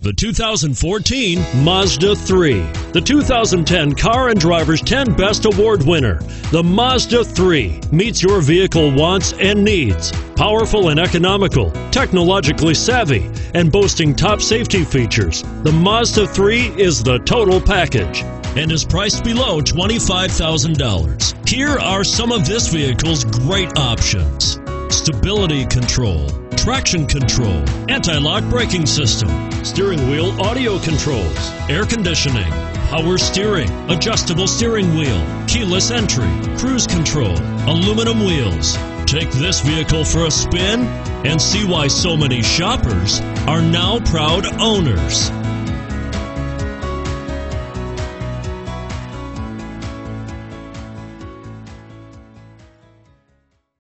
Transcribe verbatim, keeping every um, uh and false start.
The two thousand fourteen Mazda three. The two thousand ten Car and Driver's ten Best Award winner, the Mazda three, meets your vehicle wants and needs. Powerful and economical, technologically savvy, and boasting top safety features, the Mazda three is the total package and is priced below twenty-five thousand dollars. Here are some of this vehicle's great options: stability control, traction control, anti-lock braking system, steering wheel audio controls, air conditioning, power steering, adjustable steering wheel, keyless entry, cruise control, aluminum wheels. Take this vehicle for a spin and see why so many shoppers are now proud owners.